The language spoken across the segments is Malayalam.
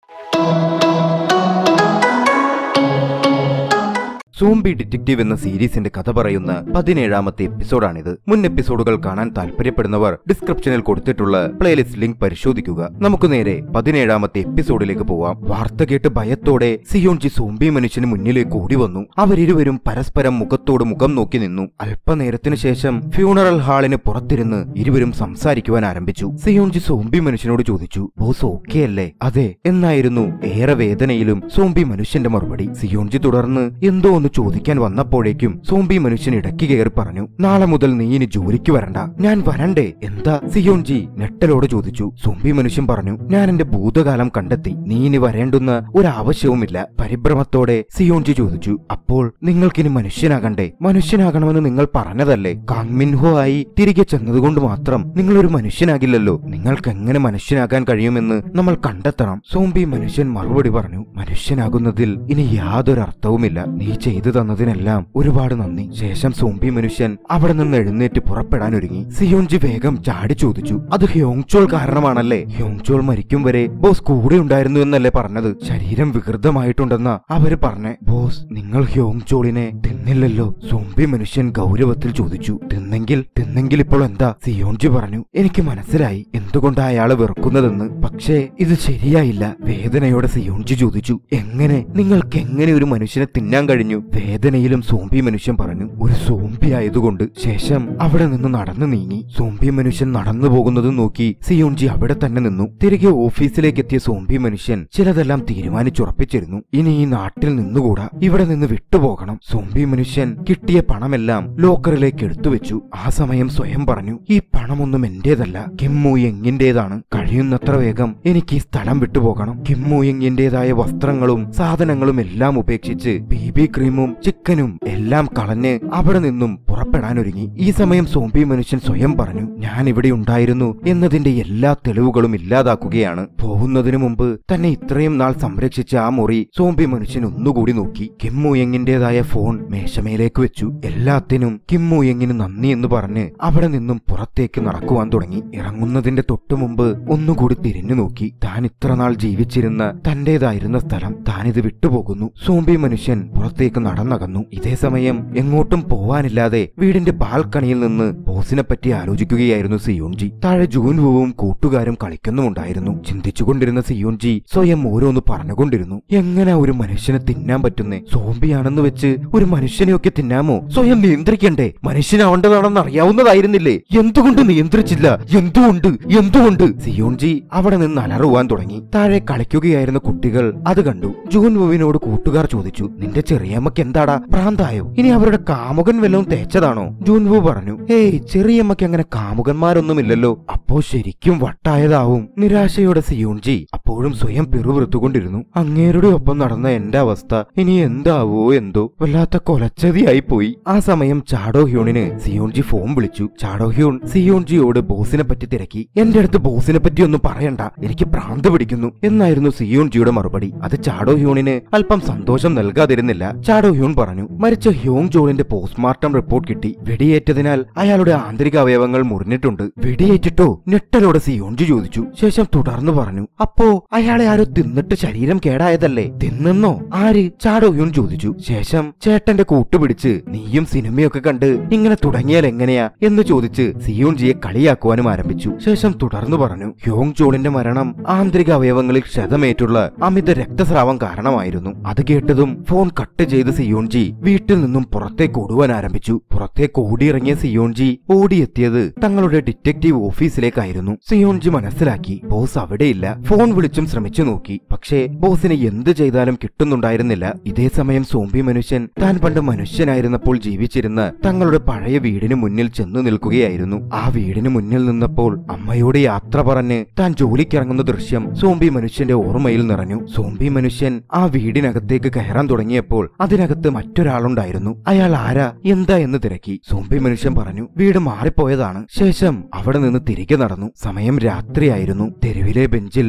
സോംബി ഡിറ്റക്റ്റീവ് എന്ന സീരീസിന്റെ കഥ പറയുന്ന 17ാമത്തെ എപ്പിസോഡാണിത്. മുൻ എപ്പിസോഡുകൾ കാണാൻ താല്പര്യപ്പെടുന്നവർ ഡിസ്ക്രിപ്ഷനിൽ കൊടുത്തിട്ടുള്ള പ്ലേലിസ്റ്റ് ലിങ്ക് പരിശോധിക്കുക. നമുക്ക് നേരെ 17ാമത്തെ എപ്പിസോഡിലേക്ക് പോവാം. വാർത്ത കേട്ട് ഭയത്തോടെ സിയോൺജി സോംബി മനുഷ്യന് മുന്നിലേക്ക് ഓടി വന്നു. അവരിരുവരും പരസ്പരം മുഖത്തോട് മുഖം നോക്കി നിന്നു. അല്പനേരത്തിനു ശേഷം ഫ്യൂണറൽ ഹാളിന് പുറത്തിരുന്ന് ഇരുവരും സംസാരിക്കുവാൻ ആരംഭിച്ചു. സിയോൺജി സോംബി മനുഷ്യനോട് ചോദിച്ചു, ബോസ് ഓക്കെ അല്ലേ? അതെ എന്നായിരുന്നു ഏറെ വേദനയിലും സോംബി മനുഷ്യന്റെ മറുപടി. സിയോൺജി തുടർന്ന് എന്തോ ഒന്ന് ചോദിക്കാൻ വന്നപ്പോഴേക്കും സോംബി മനുഷ്യൻ ഇടയ്ക്ക് കയറി പറഞ്ഞു, നാളെ മുതൽ നീ ഇനി ജോലിക്ക് വരണ്ട. ഞാൻ വരണ്ടേ? എന്താ? സിയോൺജി നെട്ടലോട് ചോദിച്ചു. സോംബി മനുഷ്യൻ പറഞ്ഞു, ഞാൻ എന്റെ ഭൂതകാലം കണ്ടെത്തി, നീ ഇനി വരേണ്ടുന്ന ഒരാവശ്യവുമില്ല. പരിഭ്രമത്തോടെ സിയോൺജി ചോദിച്ചു, അപ്പോൾ നിങ്ങൾക്കിനി മനുഷ്യനാകണ്ടേ? മനുഷ്യനാകണമെന്ന് നിങ്ങൾ പറഞ്ഞതല്ലേ? കാങ്മിൻഹോ ആയി തിരികെ ചെന്നതുകൊണ്ട് മാത്രം നിങ്ങളൊരു മനുഷ്യനാകില്ലല്ലോ. നിങ്ങൾക്ക് എങ്ങനെ മനുഷ്യനാകാൻ കഴിയുമെന്ന് നമ്മൾ കണ്ടെത്തണം. സോംബി മനുഷ്യൻ മറുപടി പറഞ്ഞു, മനുഷ്യനാകുന്നതിൽ ഇനി യാതൊരു അർത്ഥവുമില്ല. നീ ചെയ്തു തന്നതിനെല്ലാം ഒരുപാട് നന്ദി. ശേഷം സോംബി മനുഷ്യൻ അവിടെ നിന്ന് എഴുന്നേറ്റ് പുറപ്പെടാൻ ഒരുങ്ങി. സിയോൺജി വേഗം ചാടി ചോദിച്ചു, അത് ഹ്യോങ്ചോൾ കാരണമാണല്ലേ? ഹ്യോങ്ചോൾ മരിക്കും വരെ ബോസ് കൂടെ ഉണ്ടായിരുന്നു എന്നല്ലേ പറഞ്ഞത്? ശരീരം വികൃതമായിട്ടുണ്ടെന്നാ അവര് പറഞ്ഞേ. ബോസ്, നിങ്ങൾ ഹ്യോങ്ചോളിനെ തിന്നില്ലല്ലോ? സോംബി മനുഷ്യൻ ഗൗരവത്തിൽ ചോദിച്ചു. തിന്നെങ്കിൽ ഇപ്പോൾ എന്താ? സിയോൺജി പറഞ്ഞു, എനിക്ക് മനസ്സിലായി എന്തുകൊണ്ടാ അയാളെ വെറുക്കുന്നതെന്ന്. പക്ഷേ ഇത് ശരിയായില്ല. വേദനയോടെ സിയോൺജി ചോദിച്ചു, നിങ്ങൾക്ക് എങ്ങനെ ഒരു മനുഷ്യനെ തിന്നാൻ കഴിഞ്ഞു? വേദനയിലും സോംബി മനുഷ്യൻ പറഞ്ഞു, ഒരു സോംബി ആയതുകൊണ്ട്. ശേഷം അവിടെ നിന്ന് നടന്നു നീങ്ങി. സോംബി മനുഷ്യൻ നടന്നു പോകുന്നത് നോക്കി സിയോൺജി അവിടെ തന്നെ നിന്നു. തിരികെ ഓഫീസിലേക്ക് എത്തിയ സോംബി മനുഷ്യൻ ചിലതെല്ലാം തീരുമാനിച്ചുറപ്പിച്ചിരുന്നു. ഇനി ഈ നാട്ടിൽ നിന്നുകൂടാ, ഇവിടെ നിന്ന് വിട്ടുപോകണം. സോംബി മനുഷ്യൻ കിട്ടിയ പണമെല്ലാം ലോക്കറിലേക്ക് എടുത്തുവെച്ചു. ആ സമയം സ്വയം പറഞ്ഞു, ഈ പണമൊന്നും എന്റേതല്ല, കിംമൂയെങ്ങിന്റേതാണ്. കഴിയുന്നത്ര വേഗം എനിക്ക് ഈ സ്ഥലം വിട്ടുപോകണം. കിംമൂയെങ്ങിന്റേതായ വസ്ത്രങ്ങളും സാധനങ്ങളും എല്ലാം ഉപേക്ഷിച്ച് ബേബി ക്രീമും ചിക്കനും എല്ലാം കളഞ്ഞ് അവിടെ നിന്നും പുറപ്പെടാനൊരുങ്ങി. ഈ സമയം സോംബി മനുഷ്യൻ സ്വയം പറഞ്ഞു, ഞാൻ ഇവിടെ ഉണ്ടായിരുന്നു എന്നതിന്റെ എല്ലാ തെളിവുകളും ഇല്ലാതാക്കുകയാണ്. പോകുന്നതിനു മുമ്പ് തന്നെ ഇത്രയും നാൾ സംരക്ഷിച്ച ആ മുറി സോംബി മനുഷ്യൻ ഒന്നുകൂടി നോക്കി. കിംമൂയെങ്ങിന്റേതായ ഫോൺ മേശമേലേക്ക് വെച്ചു. എല്ലാത്തിനും കിംമൂയെങ്ങിന് നന്ദി എന്ന് പറഞ്ഞ് അവിടെ നിന്നും പുറത്തേക്ക് നടക്കുവാൻ തുടങ്ങി. ഇറങ്ങുന്നതിന്റെ തൊട്ടുമുമ്പ് ഒന്നുകൂടി തിരിഞ്ഞു നോക്കി. താൻ ഇത്ര നാൾ ജീവിച്ചിരുന്ന തന്റേതായിരുന്ന സ്ഥലം താനിത് വിട്ടുപോകുന്നു. സോംബി മനുഷ്യൻ പുറത്തേക്ക് നടന്നകന്നു. ഇതേ സമയം എങ്ങോട്ടും പോവാനില്ലാതെ വീടിന്റെ ബാൽക്കണിയിൽ നിന്ന് ബോസിനെ പറ്റി ആലോചിക്കുകയായിരുന്നു സിയോൺജി. താഴെ ജൂൻവുവും കൂട്ടുകാരും കളിക്കുന്നുമുണ്ടായിരുന്നു. ചിന്തിച്ചുകൊണ്ടിരുന്ന സിയോൺജി സ്വയം ഓരോന്ന് പറഞ്ഞുകൊണ്ടിരുന്നു. എങ്ങനെ ഒരു മനുഷ്യനെ തിന്നാൻ പറ്റുന്നേ? സോംബിയാണെന്ന് വെച്ച് ഒരു മനുഷ്യനെയൊക്കെ തിന്നാമോ? സ്വയം നിയന്ത്രിക്കണ്ടേ? മനുഷ്യനാവേണ്ടതാണെന്ന് അറിയാവുന്നതായിരുന്നില്ലേ? എന്തുകൊണ്ട് നിയന്ത്രിച്ചില്ല? എന്തുകൊണ്ട്? സിയോൺജി അവിടെ നിന്ന് അലറുവാൻ തുടങ്ങി. താഴെ കളിക്കുകയായിരുന്ന കുട്ടികൾ അത് കണ്ടു. ജൂൻവുവിനോട് കൂട്ടുകാർ ചോദിച്ചു, നിന്റെ ചെറിയമ്മക്ക് എന്താടാ, ഭ്രാന്തായോ? ഇനി അവരുടെ കാമുകൻ വല്ലതും തേച്ചതാണോ? ജൂൻവു പറഞ്ഞു, ഏയ്, ചെറിയമ്മക്ക് അങ്ങനെ കാമുകന്മാരൊന്നുമില്ലല്ലോ. അപ്പോ ശരിക്കും വട്ടായതാവും. നിരാശയോടെ സിയോൺജി അപ്പോഴും സ്വയം പിറുപിറുത്തുകൊണ്ടിരുന്നു. അങ്ങേരുടെ ഒപ്പം നടന്ന എന്റെ അവസ്ഥ ഇനി എന്താവോ എന്തോ, വല്ലാത്ത കൊലച്ചതിയായി പോയി. ആ സമയം ചാഡോ ഹ്യൂണിന് സിയോൺജി ഫോൺ വിളിച്ചു. ചാഡോ ഹ്യൂൺ സിയോൺജിയോട് ബോസിനെ പറ്റി തിരക്കി. എന്റെ അടുത്ത് ബോസിനെ പറ്റി ഒന്നും പറയണ്ട, എനിക്ക് ഭ്രാന്ത് പിടിക്കുന്നു എന്നായിരുന്നു സിയോൺജിയുടെ മറുപടി. അത് ചാഡോ ഹ്യൂണിന് അല്പം സന്തോഷം നൽകാതിരുന്നില്ല. ചാഡോ ഹ്യൂൺ പറഞ്ഞു, മരിച്ച ഹ്യോങ്ചോളിന്റെ പോസ്റ്റ്മോർട്ടം റിപ്പോർട്ട് കിട്ടി. വെടിയേറ്റതിനാൽ അയാളുടെ ആന്തരിക അവയവങ്ങൾ മുറിഞ്ഞിട്ടുണ്ട്. വെടിയേറ്റിട്ടോ? നെട്ടലോടെ സിയോൺജി ചോദിച്ചു. ശേഷം തുടർന്നു പറഞ്ഞു, അപ്പോ അയാളെ ആരോ തിന്നിട്ട് ശരീരം കേടായതല്ലേ? തിന്നെന്നോ? ആര്? ചാഡോ ഹ്യൂൺ ചോദിച്ചു. ശേഷം ചേട്ടന്റെ കൂട്ടുപിടിച്ച് നീയും സിനിമയൊക്കെ കണ്ട് ഇങ്ങനെ തുടങ്ങിയാൽ എങ്ങനെയാ എന്ന് ചോദിച്ച് സിയോൺജിയെ കളിയാക്കുവാനും ആരംഭിച്ചു. ശേഷം തുടർന്നു പറഞ്ഞു, ഹ്യോങ്ചോളിന്റെ മരണം ആന്തരിക അവയവങ്ങളിൽ ക്ഷതമേറ്റുള്ള അമിത രക്തസ്രാവം കാരണമായിരുന്നു. അത് കേട്ടതും ഫോൺ കട്ട് ചെയ്ത് സിയോൺജി വീട്ടിൽ നിന്നും പുറത്തേക്ക് ഓടുവാൻ ആരംഭിച്ചു. പുറത്തേക്ക് ഓടിയിറങ്ങിയ സിയോൺജി ഓടിയെത്തിയത് തങ്ങളുടെ ഡിറ്റക്റ്റീവ് ഓഫീസിലേക്കായിരുന്നു. സിയോൺജി മനസ്സിലാക്കി, ബോസ് അവിടെയില്ല. ഫോൺ വിളിച്ചും ശ്രമിച്ചു നോക്കി, പക്ഷേ ബോസിനെ എന്ത് ചെയ്താലും കിട്ടുന്നുണ്ടായിരുന്നില്ല. ഇതേ സമയം സോംബി മനുഷ്യൻ താൻ പണ്ട് മനുഷ്യനായിരുന്നപ്പോൾ ജീവിച്ചിരുന്ന തങ്ങളുടെ പഴയ വീടിന് മുന്നിൽ ചെന്നു നിൽക്കുകയായിരുന്നു. ആ വീടിന് മുന്നിൽ നിന്നപ്പോൾ അമ്മയോട് യാത്ര പറഞ്ഞ് താൻ ജോലിക്കിറങ്ങുന്ന ദൃശ്യം സോംബി മനുഷ്യന്റെ ഓർമ്മയിൽ നിറഞ്ഞു. സോംബി മനുഷ്യൻ ആ വീടിനകത്തേക്ക് കയറാൻ തുടങ്ങിയപ്പോൾ അതിനകത്ത് മറ്റൊരാളുണ്ടായിരുന്നു. അയാൾ ആരാ, എന്താ എന്ന് തിരക്കി. സോംബി മനുഷ്യൻ പറഞ്ഞു, വീട് മാറിപ്പോയതാണ്. ശേഷം അവിടെ നിന്ന് തിരികെ നടന്നു. സമയം രാത്രിയായിരുന്നു. തെരുവിലെ ബെഞ്ചിൽ ഹ്യോങ്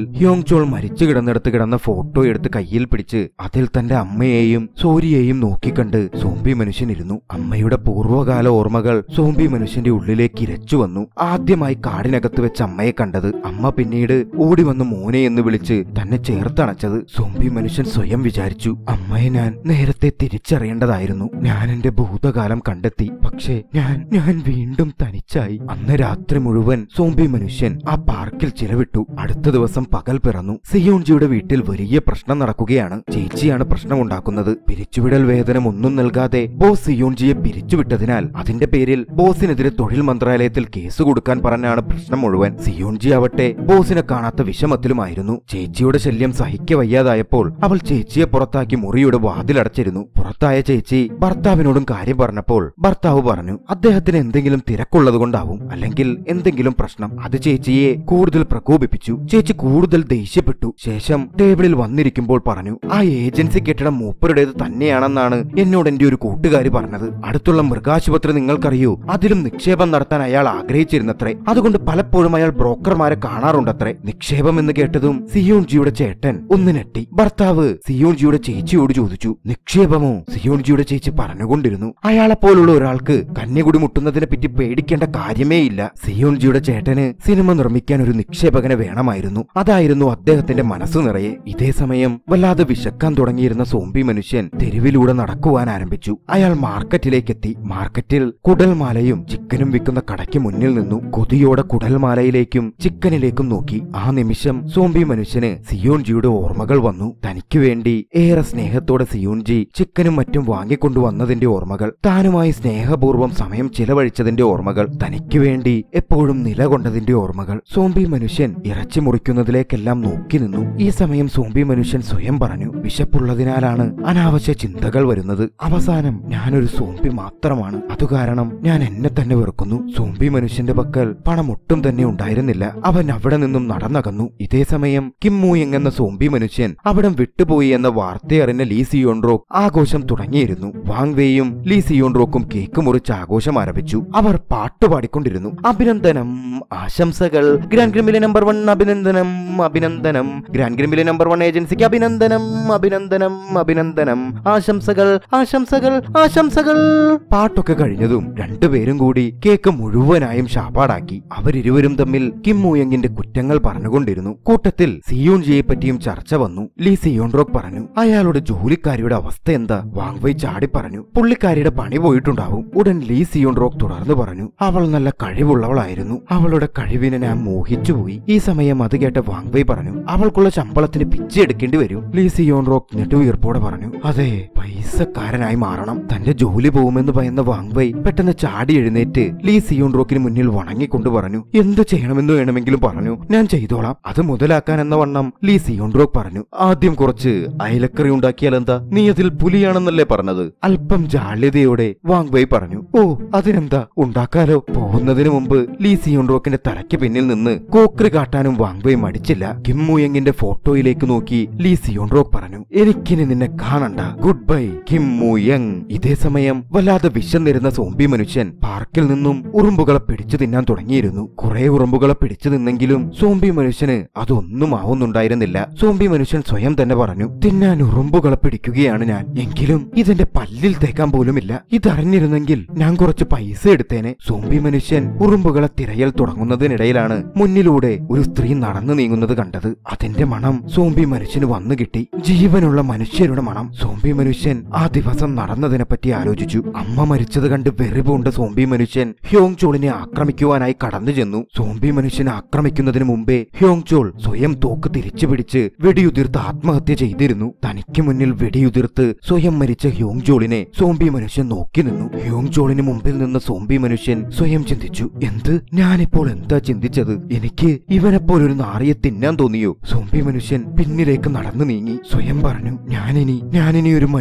ഹ്യോങ് മരിച്ചു കിടന്നിടത്ത് കിടന്ന ഫോട്ടോ എടുത്ത് കയ്യിൽ പിടിച്ച് അതിൽ തന്റെ അമ്മയെയും സോരിയെയും നോക്കിക്കണ്ട് സോംബി മനുഷ്യൻ ഇരുന്നു. അമ്മയുടെ പൂർവ്വകാല ഓർമ്മകൾ സോംബി മനുഷ്യന്റെ ഉള്ളിലേക്ക് ഇരച്ചു വന്നു. ആദ്യമായി കാടിനകത്ത് വെച്ച് അമ്മയെ കണ്ടത്, അമ്മ പിന്നീട് ഓടി വന്ന് മോനെ എന്ന് വിളിച്ച് തന്നെ ചേർത്തണച്ചത്. സോംബി മനുഷ്യൻ സ്വയം വിചാരിച്ചു, അമ്മയെ ഞാൻ നേരത്തെ തിരിച്ചറിയേണ്ടതായിരുന്നു. ഞാൻ എന്റെ ഭൂതകാലം കണ്ടെത്തി, പക്ഷേ ഞാൻ വീണ്ടും തനിച്ചായി. അന്ന് രാത്രി മുഴുവൻ സോംബി മനുഷ്യൻ ആ പാർക്കിൽ ചിലവിട്ടു. അടുത്ത ദിവസം പകൽ പിറന്നു. സിയോൺജിയുടെ വീട്ടിൽ വലിയ പ്രശ്നം നടക്കുകയാണ്. ചേച്ചിയാണ് പ്രശ്നമുണ്ടാക്കുന്നത്. പിരിച്ചുവിടൽ വേതനം ഒന്നും നൽകാതെ ബോസ് സിയോൺജിയെ പിരിച്ചുവിട്ടതിനാൽ അതിന്റെ പേരിൽ ബോസിനെതിരെ തൊഴിൽ മന്ത്രാലയത്തിൽ കേസ് കൊടുക്കാൻ പറഞ്ഞാണ് പ്രശ്നം മുഴുവൻ. സിയോൺജി ആവട്ടെ ബോസിനെ കാണാത്ത വിഷമത്തിലുമായിരുന്നു. ചേച്ചിയുടെ ശല്യം സഹിക്ക വയ്യാതായപ്പോൾ അവൾ ചേച്ചിയെ പുറത്താക്കി മുറിയുടെ വാതിലടച്ചിരുന്നു. പുറത്തായ ചേച്ചി ഭർത്താവിനോടും കാര്യം പറഞ്ഞപ്പോൾ ഭർത്താവ് പറഞ്ഞു, അദ്ദേഹത്തിന് എന്തെങ്കിലും തിരക്കുള്ളതുകൊണ്ടാവും, അല്ലെങ്കിൽ എന്തെങ്കിലും പ്രശ്നം. അത് ചേച്ചിയെ കൂടുതൽ പ്രകോപിപ്പിച്ചു. ചേച്ചി കൂടുതൽ ദേഷ്യപ്പെട്ടു. ശേഷം ടേബിളിൽ വന്നിരിക്കുമ്പോൾ പറഞ്ഞു, ആ ഏജൻസി കെട്ടിടം മൂപ്പരുടേത് തന്നെയാണെന്നാണ് എന്നോട് എന്റെ ഒരു കൂട്ടുകാരി പറഞ്ഞത്. അടുത്തുള്ള മൃഗാശുപത്രി നിങ്ങൾക്കറിയൂ, അതിലും നിക്ഷേപം നടത്താൻ അയാൾ ആഗ്രഹിച്ചിരുന്നത്രേ. അതുകൊണ്ട് പലപ്പോഴും അയാൾ ബ്രോക്കർമാരെ കാണാറുണ്ടത്രേ. നിക്ഷേപം എന്ന് കേട്ടതും സിയോൺജിയുടെ ചേട്ടൻ ഒന്ന് ഞെട്ടി. ഭർത്താവ് സിയോൺജിയുടെ ചേച്ചിയോട് ചോദിച്ചു, നിക്ഷേപമോ? സിയോൺജിയുടെ ചേച്ചി പറഞ്ഞുകൊണ്ടിരുന്നു, അയാളെപ്പോലുള്ള ഒരാൾക്ക് കന്യകുടി മുട്ടുന്നതിനെ പറ്റി പേടിക്കേണ്ട കാര്യമേ ഇല്ല. സിയോൺജിയുടെ ചേട്ടന് സിനിമ നിർമ്മിക്കാൻ ഒരു നിക്ഷേപകനെ വേണമായിരുന്നു. അതായിരുന്നു അദ്ദേഹത്തിന്റെ മനസ്സ് നിറയെ. ഇതേ സമയം വല്ലാതെ വിശക്കാൻ തുടങ്ങിയിരുന്ന സോംബി മനുഷ്യൻ തെരുവിലൂടെ നടക്കുവാൻ ആരംഭിച്ചു. അയാൾ മാർക്കറ്റിലേക്കെത്തി. മാർക്കറ്റിൽ കുടൽമാലയും ചിക്കനും വിൽക്കുന്ന കടയ്ക്ക് മുന്നിൽ നിന്നു. കൊതിയോടെ കുടൽമാലയിലേക്കും ചിക്കനിലേക്കും നോക്കി. ആ നിമിഷം സോംബി മനുഷ്യന് സിയോൺജിയുടെ ഓർമ്മകൾ വന്നു. തനിക്ക് വേണ്ടി ഏറെ സ്നേഹത്തോടെ സിയോൺജി ചിക്കനും മറ്റും വാങ്ങിക്കൊണ്ടുവന്നതിന്റെ ഓർമ്മകൾ, താനുമായി സ്നേഹപൂർവ്വം സമയം ചിലവഴിച്ചതിന്റെ ഓർമ്മകൾ, തനിക്ക് വേണ്ടി എപ്പോഴും നിലകൊണ്ടതിന്റെ ഓർമ്മകൾ. സോംബി മനുഷ്യൻ ഇറച്ചി മുറിക്കുന്നതിലേക്കെല്ലാം നോക്കി നിന്നു. ഈ സമയം സോംബി മനുഷ്യൻ സ്വയം പറഞ്ഞു, വിശപ്പുള്ളതിനാലാണ് അനാവശ്യ ചിന്തകൾ വരുന്നത്. അവസാനം ഞാനൊരു സോംബി മാത്രമാണ്. അതുകാരണം ഞാൻ എന്നെ തന്നെ വെറുക്കുന്നു. സോംബി മനുഷ്യന്റെ പക്കൽ പണം ഒട്ടും തന്നെ ഉണ്ടായിരുന്നില്ല. അവൻ അവിടെ നിന്നും നടന്നകന്നു. ഇതേ സമയം കിം മൂയിങ് എന്ന സോംബി മനുഷ്യൻ അവിടം വിട്ടുപോയി എന്ന വാർത്തയറിഞ്ഞ ലീ സിയോൺറോക്ക് ആഘോഷം തുടങ്ങിയിരുന്നു. വാങ് വെയും ലീ സിയോൺറോക്കും കേക്ക് മുറിച്ച് ആഘോഷം ആരംഭിച്ചു. അവർ പാട്ടുപാടിക്കൊണ്ടിരുന്നു. അഭിനന്ദനം, ആശംസകൾ, ഗ്രാൻഡ് ക്രിമിലെ നമ്പർ 1 അഭിനന്ദനം, അഭിനന്ദനം, ഗ്രാൻഡ് ക്രിമിലെ നമ്പർ 1 ഏജൻസിക്ക് അഭിനന്ദനം, അഭിനന്ദനം, അഭിനന്ദനം, ആശംസകൾ, ആശംസകൾ, ആശംസകൾ. പാട്ടൊക്കെ കഴിഞ്ഞതും രണ്ടുപേരും കൂടി കേക്ക് മുഴുവനായും ശാപാടാക്കി. അവരിരുവരും തമ്മിൽ കിം മൂയങ്ങിന്റെ കുറ്റങ്ങൾ പറഞ്ഞുകൊണ്ടിരുന്നു. കൂട്ടത്തിൽ സിയോൺജിയെ പറ്റിയും ചർച്ച വന്നു. ലീ സിയോൺറോക്ക് പറഞ്ഞു, അയാളുടെ ജോലിക്കാരിയുടെ അവസ്ഥ എന്താ? വാങ് വൈ ചാടി പറഞ്ഞു, പുള്ളിക്കാരിയുടെ പണി പോയിട്ടുണ്ടാവും. ഉടൻ ലീ സിയോൺറോക്ക് തുടർന്ന് പറഞ്ഞു, അവൾ നല്ല കഴിവുള്ളവളായിരുന്നു. അവളുടെ കഴിവിനെ ഞാൻ മോഹിച്ചുപോയി. ഈ സമയം അത് കേട്ട വാങ് വൈ പറഞ്ഞു, അവൾക്കുള്ള ശമ്പളത്തിന് പിച്ചെടുക്കേണ്ടി വരും. ലീ സിയോൺറോക്ക് നെടുവീർപ്പോടെ പറഞ്ഞു, അതെ, പൈസക്കാരനായി മാറണം. തന്റെ ജോലി പോകുമെന്ന് ഭയന്ന വാങ് വൈ പെട്ടെന്ന് ചാടി എഴുന്നേറ്റ് ലീ സിയോൺറോക്കിന് മുന്നിൽ വണങ്ങിക്കൊണ്ട് പറഞ്ഞു, എന്ത് ചെയ്യണമെന്ന് വേണമെങ്കിലും പറഞ്ഞു, ഞാൻ ചെയ്തോളാം. അത് മുതലാക്കാൻ എന്ന വണ്ണം ലീ സിയോൺറോക്ക് പറഞ്ഞു, ആദ്യം കുറച്ച് അയലക്കറി ഉണ്ടാക്കിയാൽ എന്താ? നീ അതിൽ പുലിയാണെന്നല്ലേ പറഞ്ഞത്? അല്പം ജാള്യതയോടെ വാങ് വൈ പറഞ്ഞു, ഓ അതിനെന്താ, ഉണ്ടാക്കാലോ. പോകുന്നതിന് മുമ്പ് ലീ സിയോൺറോക്കിന്റെ തലയ്ക്ക് പിന്നിൽ നിന്ന് കോക്രി കാട്ടാനും വാങ് വൈ മടിച്ചില്ല. കിം മൂയങ്ങിന്റെ ഫോട്ടോയിലേക്ക് നോക്കി ലീ സിയോൺറോക്ക് പറഞ്ഞു, എനിക്കിനി നിന്നെ കാണണ്ട, ഗുഡ് ബൈ കിം മൂയങ്. ഇതേ സമയം വല്ലാതെ വിശന്നിരുന്ന സോംബി മനുഷ്യൻ പാർക്കിൽ നിന്നും ഉറുമ്പുകളെ പിടിച്ചു തിന്നാൻ തുടങ്ങിയിരുന്നു. കുറെ ഉറുമ്പുകളെ പിടിച്ചു നിന്നെങ്കിലും സോംബി മനുഷ്യന് അതൊന്നും ആവുന്നുണ്ടായിരുന്നില്ല. സോംബി മനുഷ്യൻ സ്വയം തന്നെ പറഞ്ഞു, തിന്നാൻ ഉറുമ്പുകളെ പിടിക്കുകയാണ് ഞാൻ, എങ്കിലും ഇതെന്റെ പല്ലിൽ തേക്കാൻ പോലുമില്ല. ഇതറിഞ്ഞിരുന്നെങ്കിൽ ഞാൻ കുറച്ച് പൈസ എടുത്തേനെ. സോംബി മനുഷ്യൻ ഉറുമ്പുകളെ തിരയൽ തുടങ്ങുന്നതിനിടയിലാണ് മുന്നിലൂടെ ഒരു സ്ത്രീ നടന്നു നീങ്ങുന്നത് കണ്ടത്. അതിന്റെ മണം സോംബി മനുഷ്യന് വന്നു കിട്ടി. ജീവനുള്ള മനുഷ്യരുടെ മണം. സോംബി മനുഷ്യൻ ആ ദിവസം നടന്നതിനെ പറ്റി ആലോചിച്ചു. അമ്മ മരിച്ചത് കണ്ട് വെറിപൂണ്ട സോംബി മനുഷ്യൻ ഹ്യോങ് ചോളിനെ ആക്രമിക്കുവാനായി കടന്നു ചെന്നു. സോംബി മനുഷ്യനെ ആക്രമിക്കുന്നതിന് മുമ്പേ ഹ്യോങ് ചോൾ സ്വയം തോക്ക് തിരിച്ചു പിടിച്ച് വെടിയുതിർത്ത് ആത്മഹത്യ ചെയ്തിരുന്നു. തനിക്ക് മുന്നിൽ വെടിയുതിർത്ത് സ്വയം മരിച്ച ഹ്യോങ് ചോളിനെ സോംബി മനുഷ്യൻ നോക്കി നിന്നു. ഹ്യോങ് ചോളിന് മുമ്പിൽ നിന്ന് സോംബി മനുഷ്യൻ സ്വയം ചിന്തിച്ചു, എന്ത്, ഞാനിപ്പോൾ എന്താ ചിന്തിച്ചത്? എനിക്ക് ഇവനെപ്പോലൊരു നാറിയെ തിന്നാൻ തോന്നിയോ? സോംബി മനുഷ്യൻ പിന്നിലേക്ക് നടന്നു നീങ്ങി. സ്വയം പറഞ്ഞു, ഞാനിനി ഒരു മനുഷ്യൻ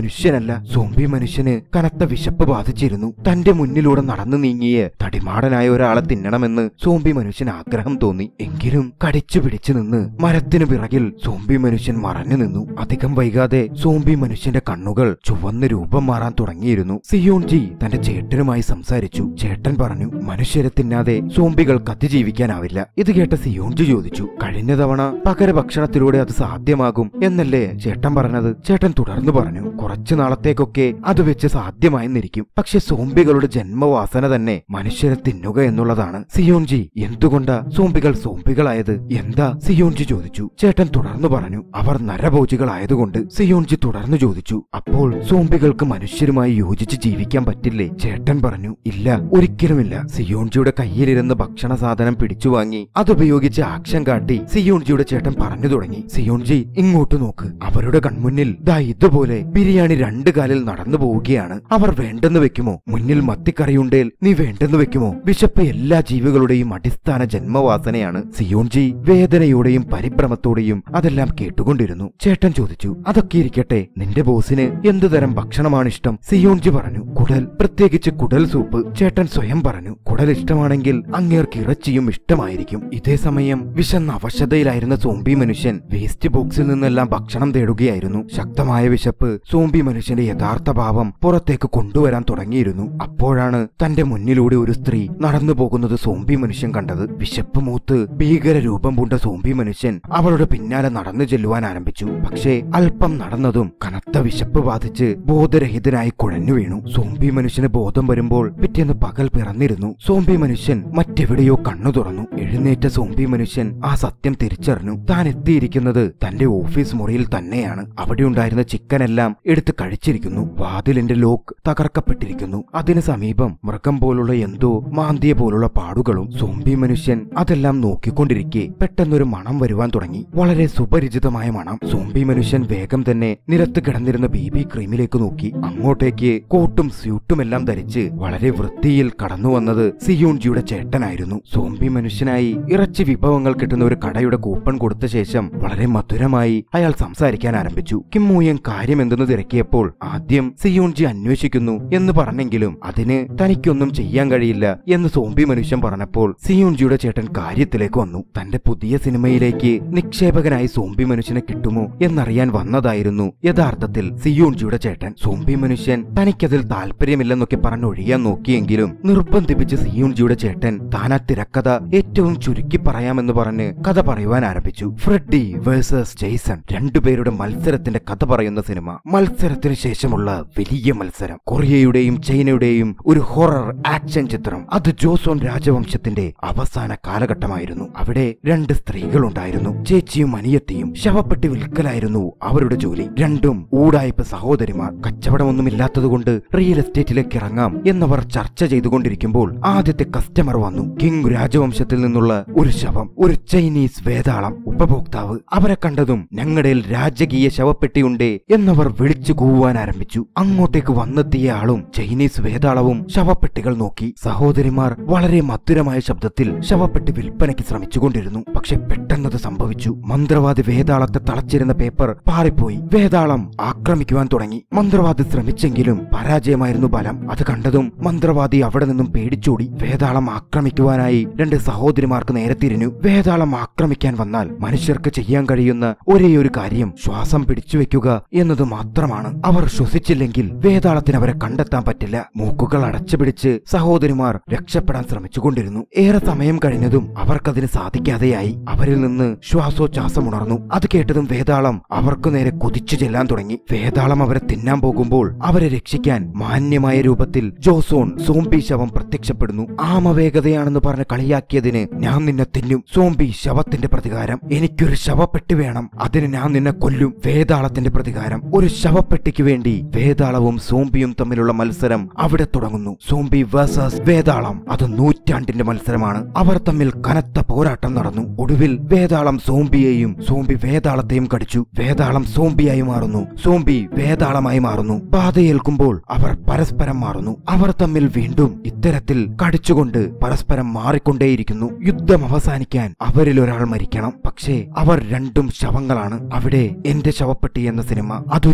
മനുഷ്യനല്ല. സോംബി മനുഷ്യന് കനത്ത വിശപ്പ് ബാധിച്ചിരുന്നു. തന്റെ മുന്നിലൂടെ നടന്നു നീങ്ങിയ തടിമാടനായ ഒരാളെ തിന്നണമെന്ന് സോംബി മനുഷ്യൻ ആഗ്രഹം തോന്നി. എങ്കിലും കടിച്ചു പിടിച്ചു നിന്ന് മരത്തിനു പിറകിൽ സോംബി മനുഷ്യൻ മറഞ്ഞു നിന്നു. അധികം വൈകാതെ സോംബി മനുഷ്യന്റെ കണ്ണുകൾ ചുവന്ന് രൂപം മാറാൻ തുടങ്ങിയിരുന്നു. സിയോൺജി തന്റെ ചേട്ടനുമായി സംസാരിച്ചു. ചേട്ടൻ പറഞ്ഞു, മനുഷ്യരെ തിന്നാതെ സോംബികൾക്ക് അതിജീവിക്കാനാവില്ല. ഇത് കേട്ട സിയോൺജി ചോദിച്ചു, കഴിഞ്ഞ തവണ പകരഭക്ഷണത്തിലൂടെ അത് സാധ്യമാകും എന്നല്ലേ ചേട്ടൻ പറഞ്ഞത്? ചേട്ടൻ തുടർന്നു പറഞ്ഞു, കുറച്ചു നാളത്തേക്കൊക്കെ അത് വെച്ച് സാധ്യമായെന്നിരിക്കും. പക്ഷെ സോംബികളുടെ ജന്മവാസന തന്നെ മനുഷ്യരെ തിന്നുക എന്നുള്ളതാണ്. സിയോൺജി, എന്തുകൊണ്ടാ സോംബികൾ സോംബികളായത്? എന്താ? സിയോൺജി ചോദിച്ചു. ചേട്ടൻ തുടർന്നു പറഞ്ഞു, അവർ നരഭോജികളായതുകൊണ്ട്. സിയോൺജി തുടർന്നു ചോദിച്ചു, അപ്പോൾ സോംബികൾക്ക് മനുഷ്യരുമായി യോജിച്ച് ജീവിക്കാൻ പറ്റില്ലേ? ചേട്ടൻ പറഞ്ഞു, ഇല്ല, ഒരിക്കലുമില്ല. സിയോൺജിയുടെ കയ്യിലിരുന്ന് ഭക്ഷണ സാധനം പിടിച്ചു വാങ്ങി അതുപയോഗിച്ച് ആക്ഷൻ കാട്ടി സിയോൺജിയുടെ ചേട്ടൻ പറഞ്ഞു തുടങ്ങി. സിയോൺജി, ഇങ്ങോട്ട് നോക്ക്. അവരുടെ കൺമുന്നിൽ ദാ ഇതുപോലെ ബിരിയാണി 2 കാലിൽ നടന്നു പോവുകയാണ്. അവർ വേണ്ടെന്ന് വെക്കുമോ? മുന്നിൽ മത്തിക്കറിയുണ്ടേൽ നീ വേണ്ടെന്ന് വെക്കുമോ? വിശപ്പ് എല്ലാ ജീവികളുടെയും അടിസ്ഥാന ജന്മവാസനയാണ്. സിയോൺജി വേദനയോടെയും പരിഭ്രമത്തോടെയും അതെല്ലാം കേട്ടുകൊണ്ടിരുന്നു. ചേട്ടൻ ചോദിച്ചു, അതൊക്കെ ഇരിക്കട്ടെ, നിന്റെ ബോസിന് എന്തുതരം ഭക്ഷണമാണ് ഇഷ്ടം? സിയോൺജി പറഞ്ഞു, കുടൽ, പ്രത്യേകിച്ച് കുടൽ സൂപ്പ്. ചേട്ടൻ സ്വയം പറഞ്ഞു, കുടൽ ഇഷ്ടമാണെങ്കിൽ അങ്ങേർക്ക് ഇറച്ചിയും ഇഷ്ടമായിരിക്കും. ഇതേ സമയം വിശന്ന അവശതയിലായിരുന്ന സോംബി മനുഷ്യൻ വേസ്റ്റ് ബോക്സിൽ നിന്നെല്ലാം ഭക്ഷണം തേടുകയായിരുന്നു. ശക്തമായ വിശപ്പ് സോംബി മനുഷ്യന്റെ യഥാർത്ഥ ഭാവം പുറത്തേക്ക് കൊണ്ടുവരാൻ തുടങ്ങിയിരുന്നു. അപ്പോഴാണ് തന്റെ മുന്നിലൂടെ ഒരു സ്ത്രീ നടന്നു പോകുന്നത് സോംബി മനുഷ്യൻ കണ്ടത്. വിശപ്പ് മൂത്ത് ഭീകര രൂപം പൂണ്ട സോംബി മനുഷ്യൻ അവളുടെ പിന്നാലെ നടന്നു ചെല്ലുവാൻ ആരംഭിച്ചു. പക്ഷേ അല്പം നടന്നതും കനത്ത വിശപ്പ് ബാധിച്ച് ബോധരഹിതനായി കുഴഞ്ഞു വീണു. സോംബി മനുഷ്യന് ബോധം വരുമ്പോൾ പിറ്റേന്ന് പകൽ പിറന്നിരുന്നു. സോംബി മനുഷ്യൻ മറ്റെവിടെയോ കണ്ണു തുറന്നു. എഴുന്നേറ്റ സോംബി മനുഷ്യൻ ആ സത്യം തിരിച്ചറിഞ്ഞു. താൻ എത്തിയിരിക്കുന്നത് തന്റെ ഓഫീസ് മുറിയിൽ തന്നെയാണ്. അവിടെ ഉണ്ടായിരുന്ന ചിക്കൻ എല്ലാം എടുത്ത് കഴിച്ചിരിക്കുന്നു. വാതിലിന്റെ ലോക്ക് തകർക്കപ്പെട്ടിരിക്കുന്നു. അതിന് സമീപം മൃഗം പോലുള്ള എന്തോ മാന്തിയ പോലുള്ള പാടുകളും. സോംബി മനുഷ്യൻ അതെല്ലാം നോക്കിക്കൊണ്ടിരിക്കെ പെട്ടെന്നൊരു മണം വരുവാൻ തുടങ്ങി. വളരെ സുപരിചിതമായ മണം. സോംബി മനുഷ്യൻ വേഗം തന്നെ നിലത്ത് കിടന്നിരുന്ന ബേബി ക്രീമിലേക്ക് നോക്കി. അങ്ങോട്ടേക്ക് കോട്ടും സ്യൂട്ടും എല്ലാം ധരിച്ച് വളരെ വൃത്തിയിൽ കടന്നു വന്നത് സിയോൺജിയുടെ ചേട്ടനായിരുന്നു. സോംബി മനുഷ്യനായി ഇറച്ചി വിഭവങ്ങൾ കിട്ടുന്ന ഒരു കടയുടെ കൂപ്പൺ കൊടുത്ത ശേഷം വളരെ മധുരമായി അയാൾ സംസാരിക്കാൻ ആരംഭിച്ചു. കിമ്മൂയൻ കാര്യം എന്തെന്ന് തിരക്കിയപ്പോൾ ആദ്യം സിയോൺജി അന്വേഷിക്കുന്നു എന്ന് പറഞ്ഞെങ്കിലും അതിന് തനിക്കൊന്നും ചെയ്യാൻ കഴിയില്ല എന്ന് സോംബി മനുഷ്യൻ പറഞ്ഞപ്പോൾ സിയോൺജിയുടെ ചേട്ടൻ കാര്യത്തിലേക്ക് വന്നു. തന്റെ പുതിയ സിനിമയിലേക്ക് നിക്ഷേപകനായി സോംബി മനുഷ്യനെ കിട്ടുമോ എന്നറിയാൻ വന്നതായിരുന്നു യഥാർത്ഥത്തിൽ സിയോൺജിയുടെ ചേട്ടൻ. സോംബി മനുഷ്യൻ തനിക്കതിൽ താല്പര്യമില്ലെന്നൊക്കെ പറഞ്ഞൊഴിയാൻ നോക്കിയെങ്കിലും നിർബന്ധിപ്പിച്ച് സിയോൺജിയുടെ ചേട്ടൻ താൻ ആ തിരക്കഥ ഏറ്റവും ചുരുക്കി പറയാമെന്ന് പറഞ്ഞ് കഥ പറയുവാൻ ആരംഭിച്ചു. ഫ്രെഡി വേഴ്സസ് ജെയ്സൺ, രണ്ടുപേരുടെ മത്സരത്തിന്റെ കഥ പറയുന്ന സിനിമ. മത്സരത്തിന് ശേഷമുള്ള വലിയ മത്സരം. കൊറിയയുടെയും ചൈനയുടെയും ഒരു ഹൊറർ ആക്ഷൻ ചിത്രം. അത് ജോസോൺ രാജവംശത്തിന്റെ അവസാന കാലഘട്ടമായിരുന്നു. അവിടെ 2 സ്ത്രീകളുണ്ടായിരുന്നു. ചേച്ചിയും അനിയത്തിയും. ശവപ്പെട്ടി വിൽക്കലായിരുന്നു അവരുടെ ജോലി. രണ്ടും ഊടായ്പ സഹോദരിമാർ. കച്ചവടമൊന്നുമില്ലാത്തതുകൊണ്ട് റിയൽ എസ്റ്റേറ്റിലേക്ക് ഇറങ്ങാം എന്നവർ ചർച്ച ചെയ്തുകൊണ്ടിരിക്കുമ്പോൾ ആദ്യത്തെ കസ്റ്റമർ വന്നു. കിങ് രാജവംശത്തിൽ നിന്നുള്ള ഒരു ശവം, ഒരു ചൈനീസ് വേതാളം. ഉപഭോക്താവ് അവരെ കണ്ടതും ഞങ്ങളുടെ രാജകീയ ശവപ്പെട്ടിയുണ്ടേ എന്നവർ വിളിച്ചു കൂവാൻ ആരംഭിച്ചു. അങ്ങോട്ടേക്ക് വന്നെത്തിയ ആളും ചൈനീസ് വേതാളവും ശവപ്പെട്ടികൾ നോക്കി. സഹോദരിമാർ വളരെ മധുരമായ ശബ്ദത്തിൽ ശവപ്പെട്ടി വിൽപ്പനയ്ക്ക് ശ്രമിച്ചുകൊണ്ടിരുന്നു. പക്ഷെ പെട്ടെന്നത് സംഭവിച്ചു. മന്ത്രവാദി വേതാളത്തെ തളച്ചിരുന്ന പേപ്പർ പാറിപ്പോയി. വേതാളം ആക്രമിക്കുവാൻ തുടങ്ങി. മന്ത്രവാദി ശ്രമിച്ചെങ്കിലും പരാജയമായിരുന്നു ബലം. അത് കണ്ടതും മന്ത്രവാദി അവിടെ നിന്നും പേടിച്ചോടി. വേതാളം ആക്രമിക്കുവാനായി 2 സഹോദരിമാർക്ക് നേരെ തിരിഞ്ഞു. വേതാളം ആക്രമിക്കാൻ വന്നാൽ മനുഷ്യർക്ക് ചെയ്യാൻ കഴിയുന്ന ഒരേയൊരു കാര്യം ശ്വാസം പിടിച്ചുവെക്കുക എന്നത് മാത്രമാണ്. അവർ ശ്വസിച്ചില്ലെങ്കിൽ വേതാളത്തിന് അവരെ കണ്ടെത്താൻ പറ്റില്ല. മൂക്കുകൾ അടച്ചുപിടിച്ച് സഹോദരിമാർ രക്ഷപ്പെടാൻ ശ്രമിച്ചുകൊണ്ടിരുന്നു. ഏറെ സമയം കഴിഞ്ഞതും അവർക്കതിന് സാധിക്കാതെയായി. അവരിൽ നിന്ന് ശ്വാസോച്ഛ്വാസമുണർന്നു. അത് കേട്ടതും വേതാളം അവർക്ക് നേരെ കുതിച്ചു ചെല്ലാൻ തുടങ്ങി. വേതാളം അവരെ തിന്നാൻ പോകുമ്പോൾ അവരെ രക്ഷിക്കാൻ മാന്യമായ രൂപത്തിൽ ജോസോൺ സോംബി ശവം പ്രത്യക്ഷപ്പെടുന്നു. ആമവേഗതയാണെന്ന് പറഞ്ഞ് കളിയാക്കിയതിന് ഞാൻ നിന്നെ തിന്നും. സോംബി ശവത്തിന്റെ പ്രതികാരം. എനിക്കൊരു ശവപ്പെട്ടി വേണം, അതിന് ഞാൻ നിന്നെ കൊല്ലും. വേതാളത്തിന്റെ പ്രതികാരം. ഒരു ശവപ്പെട്ടിക്ക് വേണ്ടി വേതാളവും സോംബിയും തമ്മിലുള്ള മത്സരം അവിടെ തുടങ്ങുന്നു. സോംബി വേഴ്സസ് വേതാളം. അത് നൂറ്റാണ്ടിന്റെ മത്സരമാണ്. അവർ തമ്മിൽ കനത്ത പോരാട്ടം നടന്നു. ഒടുവിൽ വേതാളം സോംബിയെയും സോംബി വേതാളത്തെയും കടിച്ചു. വേതാളം സോംബിയായി മാറുന്നു. സോംബി വേതാളമായി മാറുന്നു. ബാധയേൽക്കുമ്പോൾ അവർ പരസ്പരം മാറുന്നു. അവർ തമ്മിൽ വീണ്ടും ഇത്തരത്തിൽ കടിച്ചുകൊണ്ട് പരസ്പരം മാറിക്കൊണ്ടേയിരിക്കുന്നു. യുദ്ധം അവസാനിക്കാൻ അവരിൽ ഒരാൾ മരിക്കണം. പക്ഷേ അവർ രണ്ടും ശവങ്ങളാണ്. അവിടെ എന്റെ ശവപ്പെട്ടി എന്ന സിനിമ അതൊരിക്കലും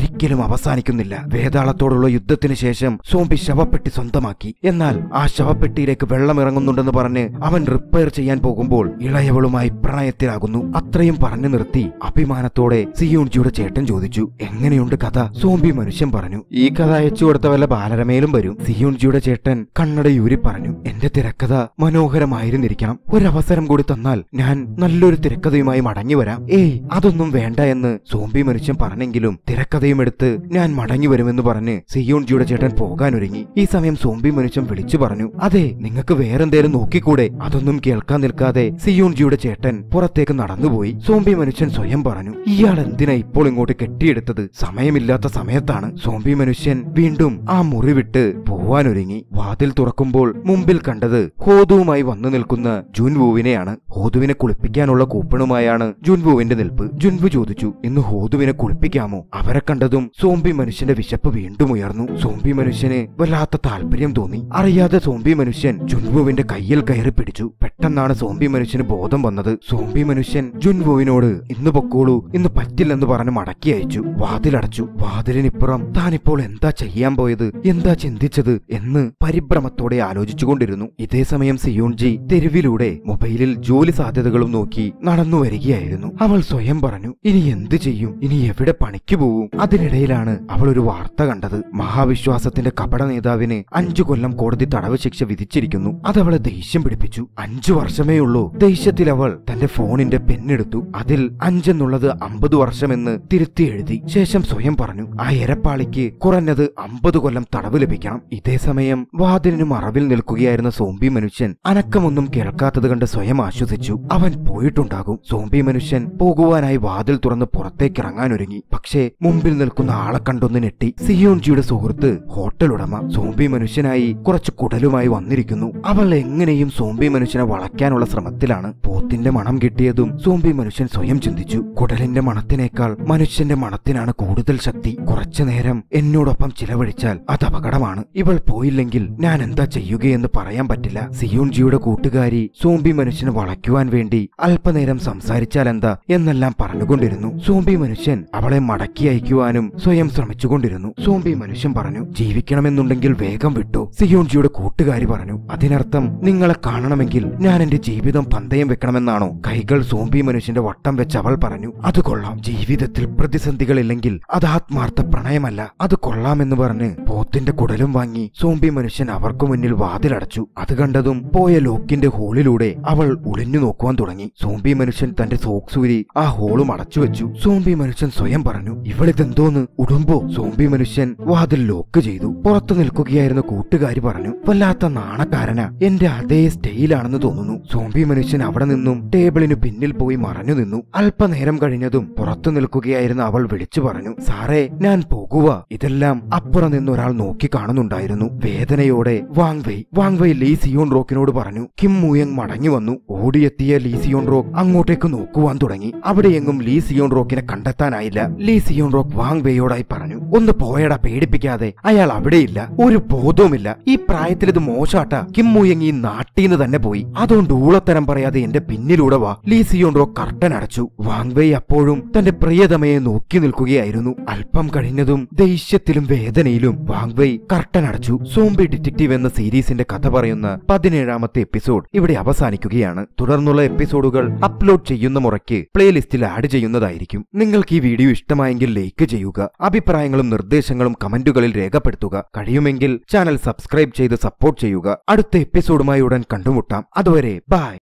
അവസാനിക്കുന്നില്ല. വേതാളത്തോടുള്ള യുദ്ധത്തിന് ശേഷം സോംബി ശവപ്പെട്ടി സ്വന്തമാക്കി. എന്നാൽ ആ ശവപ്പെട്ടിയിലേക്ക് വെള്ളം ഇറങ്ങുന്നുണ്ടെന്ന് പറഞ്ഞ് അവൻ റിപ്പയർ ചെയ്യാൻ പോകുമ്പോൾ ഇളയവളുമായി പ്രണയത്തിലാകുന്നു. അത്രയും പറഞ്ഞു നിർത്തി അഭിമാനത്തോടെ സിയോൺജിയുടെ ചേട്ടൻ ചോദിച്ചു, എങ്ങനെയുണ്ട് കഥ? സോംബി മനുഷ്യൻ പറഞ്ഞു, ഈ കഥ അയച്ചു കൊടുത്ത വല്ല ബാലരമയിലും വരും. സിയോൺജിയുടെ ചേട്ടൻ കണ്ണടയൂരി പറഞ്ഞു, എന്റെ തിരക്കഥ മനോഹരമായിരുന്നിരിക്കണം. ഒരവസരം കൂടി തന്നാൽ ഞാൻ നല്ലൊരു തിരക്കഥയുമായി മടങ്ങി വരാം. ഏയ് അതൊന്നും വേണ്ട എന്ന് സോംബി മനുഷ്യൻ പറഞ്ഞെങ്കിലും തിരക്കഥയും എടുത്ത് ഞാൻ മടങ്ങി വരുമെന്ന് പറഞ്ഞ് സിയോൺജിയുടെ ചേട്ടൻ പോകാനൊരുങ്ങി. ഈ സമയം സോംബി മനുഷ്യൻ വിളിച്ചു പറഞ്ഞു, അതെ നിങ്ങൾക്ക് വേറെന്തേലും നോക്കിക്കൂടെ? അതൊന്നും കേൾക്കാൻ നിൽക്കാതെ സിയോൺജിയുടെ ചേട്ടൻ പുറത്തേക്ക് നടന്നുപോയി. സോംബി മനുഷ്യൻ സ്വയം പറഞ്ഞു, ഇയാൾ എന്തിനാ ഇപ്പോൾ ഇങ്ങോട്ട് കെട്ടിയെടുത്തത്? സമയമില്ലാത്ത സമയത്താണ്. സോംബി മനുഷ്യൻ വീണ്ടും ആ മുറി വിട്ട് പോവാനൊരുങ്ങി. വാതിൽ തുറക്കുമ്പോൾ മുമ്പിൽ കണ്ടത് ഹോദുവുമായി വന്നു നിൽക്കുന്ന ജുൻവുവിനെയാണ്. ഹോദുവിനെ കുളിപ്പിക്കാനുള്ള കൂപ്പണുമായാണ് ജുൻവുവിന്റെ നിൽപ്പ്. ജുൻവു ചോദിച്ചു, ഇന്ന് ഹോദുവിനെ കുളിപ്പിക്കാമോ? അവരെ കണ്ടതും സോംബി മനുഷ്യന്റെ വിശപ്പ് വീണ്ടും ഉയർന്നു. സോംബി മനുഷ്യന് വല്ലാത്ത താല്പര്യം തോന്നി. അറിയാതെ സോംബി മനുഷ്യൻ ജുൻവുവിന്റെ കയ്യിൽ കയറി പിടിച്ചു. പെട്ടെന്നാണ് സോംബി മനുഷ്യന് ബോധം വന്നത്. സോംബി മനുഷ്യൻ ജുൻവുവിനോട് ഇന്ന് പൊക്കോളൂ, ഇന്ന് പറ്റില്ലെന്ന് പറഞ്ഞ് മടക്കി അയച്ചു. വാതിലടച്ചു. വാതിലിനിപ്പുറം താനിപ്പോൾ എന്താ ചെയ്യാൻ പോയത്, എന്താ ചിന്തിച്ചത് എന്ന് പരിഭ്രമത്തോടെ ആലോചിച്ചുകൊണ്ടിരുന്നു. ഇതേ സമയം സിയോൺജി തെരുവിലൂടെ മൊബൈലിൽ ജോലി സാധ്യതകളും നോക്കി നടന്നു വരികയായിരുന്നു. അവൾ സ്വയം പറഞ്ഞു, ഇനി എന്ത് ചെയ്യും? ഇനി എവിടെ പണിക്ക് പോവും? അതിനിടയിലാണ് അവൾ ഒരു വാർത്ത കണ്ടത്. മഹാവിശ്വാസത്തിന്റെ കപട നേതാവിന് 5 കൊല്ലം കോടതി തടവ് ശിക്ഷ വിധിച്ചിരിക്കുന്നു. അതവളെ ദേഷ്യം പിടിപ്പിച്ചു. 5 വർഷമേ ഉള്ളൂ. ദേഷ്യത്തിൽ അവൾ തന്റെ ഫോണിന്റെ പെണ്ണെടുത്തു. അതിൽ 5 എന്നുള്ളത് 50 വർഷമെന്ന് തിരുത്തി എഴുതി. ശേഷം സ്വയം പറഞ്ഞു, ആ എരപ്പാളിക്ക് കുറഞ്ഞത് 50 കൊല്ലം തടവ് ലഭിക്കണം. ഇതേ സമയം വാതിലിന് മറവിൽ നിൽക്കുകയായിരുന്ന സോംബി മനുഷ്യൻ അനക്കമൊന്നും കേൾക്കാത്തത് കണ്ട് സ്വയം ആശ്വസിച്ചു. അവൻ പോയിട്ടുണ്ടാകും. സോംബി മനുഷ്യൻ പോകുവാനായി വാതിൽ തുറന്ന് പുറത്തേക്കിറങ്ങാനൊരുങ്ങി. പക്ഷേ മുമ്പിൽ നിൽക്കുന്ന ആളെ കണ്ടൊന്ന് ഞെട്ടി. സിയോൺജിയുടെ സുഹൃത്ത് ഹോട്ടൽ ഉടമ സോംബി മനുഷ്യനായി കുറച്ച് കുടലുമായി വന്നിരിക്കുന്നു. അവൾ എങ്ങനെയും സോംബി മനുഷ്യനെ വളയ്ക്കാനുള്ള ശ്രമത്തിലാണ്. പോത്തിന്റെ മണം കിട്ടിയതും സോംബി മനുഷ്യൻ സ്വയം ചിന്തിച്ചു, കുടലിന്റെ മണത്തിനേക്കാൾ മനുഷ്യന്റെ മണത്തിനാണ് കൂടുതൽ ശക്തി. കുറച്ചു നേരം എന്നോടൊപ്പം ചിലവഴിച്ചാൽ അത് അപകടമാണ്. ഇവൾ പോയില്ലെങ്കിൽ ഞാൻ എന്താ ചെയ്യുകയെന്ന് പറയാൻ പറ്റില്ല. സിയോൺജിയുടെ കൂട്ടുകാരി സോംബി മനുഷ്യനെ വളയ്ക്കുവാൻ വേണ്ടി അല്പനേരം സംസാരിച്ചാൽ എന്താ എന്നെല്ലാം പറഞ്ഞുകൊണ്ടിരുന്നു. സോംബി മനുഷ്യൻ അവളെ മടക്കി അയക്കുവാനും സ്വയം ശ്രമിച്ചുകൊണ്ടിരുന്നു. സോംബി മനുഷ്യൻ പറഞ്ഞു, ജീവിക്കണമെന്നുണ്ടെങ്കിൽ വേഗം വിട്ടു. സിയോൺജിയുടെ കൂട്ടുകാരി പറഞ്ഞു, അതിനർത്ഥം നിങ്ങളെ കാണണമെങ്കിൽ ഞാൻ എന്റെ ജീവിതം പന്തയം വെക്കണമെന്നാണോ? കൈകൾ സോംബി മനുഷ്യന്റെ വട്ടം വെച്ച് അവൾ പറഞ്ഞു, അത് കൊള്ളാം. ജീവിതത്തിൽ പ്രതിസന്ധികളില്ലെങ്കിൽ അത് ആത്മാർത്ഥ പ്രണയമല്ല. അത് കൊള്ളാമെന്ന് പറഞ്ഞ് പോത്തിന്റെ കുടലും വാങ്ങി സോംബി മനുഷ്യൻ അവർക്ക് മുന്നിൽ വാതിലടച്ചു. അത് കണ്ടതും പോയ ലോക്കിന്റെ ഹോളിലൂടെ അവൾ ഒളിഞ്ഞു നോക്കുവാൻ തുടങ്ങി. സോംബി മനുഷ്യൻ തന്റെ സോക്സൂരി ആ ഹോളും അടച്ചു വെച്ചു. സോംബി മനുഷ്യൻ സ്വയം പറഞ്ഞു, ഇവളിതെന്തോന്ന് ഉടുമ്പോ? സോംബി മനുഷ്യൻ വാതിൽ ലോക്ക് ചെയ്തു. പുറത്തു നിൽക്കുകയായിരുന്ന കൂട്ടുകാരി പറഞ്ഞു, വല്ലാത്ത നാണക്കാരനാ, എന്റെ അതേ സ്റ്റൈലാണെന്ന് തോന്നുന്നു. സോംബി മനുഷ്യൻ അവിടെ നിന്നും ടേബിളിന് പിന്നിൽ പോയി മറഞ്ഞു നിന്നു. അല്പനേരം കഴിഞ്ഞതും പുറത്തു നിൽക്കുകയായിരുന്ന അവൾ വിളിച്ചു പറഞ്ഞു, സാറേ ഞാൻ പോകുക. ഇതെല്ലാം അപ്പുറം നിന്ന് ഒരാൾ നോക്കി കാണുന്നുണ്ടായിരുന്നു. വേദനയോടെ വാങ്വൈ ലീ സിയോൺ റോക്കിനോട് പറഞ്ഞു. കിം മൂയങ് മടങ്ങി വന്നു. ഓടിയെത്തിയ ലീ സിയോൺ റോക്ക് അങ്ങോട്ടേക്ക് നോക്കുവാൻ തുടങ്ങി. അവിടെയെങ്ങും ലീ സിയോൺ റോക്കിനെ കണ്ടെത്താനായില്ല. ലീ സിയോൺ റോക്ക് വാങ്വൈയോടായി പറഞ്ഞു, ഒന്ന് പോയടാ, പേടിപ്പിക്കാതെ. അയാൾ അവിടെയില്ല, ഒരു ബോധവുമില്ല. ഈ പ്രായത്തിൽ ഇത് മോശാട്ടാ. കിം മൂയങ് ഈ നാട്ടീന്ന് തന്നെ പോയി. അതുകൊണ്ട് ഊളത്തരം പറയാതെ എന്റെ പിന്നിലൂടെ വാ. ലീ സിയോൺ റോക്ക് കർട്ടൻ അടച്ചു. വാങ്വൈ അപ്പോഴും തന്റെ പ്രിയതമയെ നോക്കി നിൽക്കുകയായിരുന്നു. അല്പം കഴിഞ്ഞതും ദേഷ്യത്തിലും വേദനയിലും വാങ്വൈ കർട്ടൻ അടച്ചു. സോംബി ഡിറ്റക്റ്റീവ് എന്ന സീരീസിന്റെ കഥ പറയുന്ന 17ാമത്തെ എപ്പിസോഡ് ഇവിടെ അവസാനിക്കുകയാണ്. തുടർന്നുള്ള എപ്പിസോഡുകൾ അപ്ലോഡ് ചെയ്യുന്ന മുറയ്ക്ക് പ്ലേലിസ്റ്റിൽ ആഡ് ചെയ്യുന്നതായിരിക്കും. നിങ്ങൾക്ക് ഈ വീഡിയോ ഇഷ്ടമായെങ്കിൽ ലൈക്ക് ചെയ്യുക. അഭിപ്രായങ്ങളും നിർദ്ദേശങ്ങളും കമന്റുകളിൽ രേഖപ്പെടുത്തുക. കഴിയുമെങ്കിൽ ചാനൽ സബ്സ്ക്രൈബ് ചെയ്ത് സപ്പോർട്ട് ചെയ്യുക. അടുത്ത എപ്പിസോഡുമായി ഉടൻ കണ്ടുമുട്ടാം. അതുവരെ ബൈ.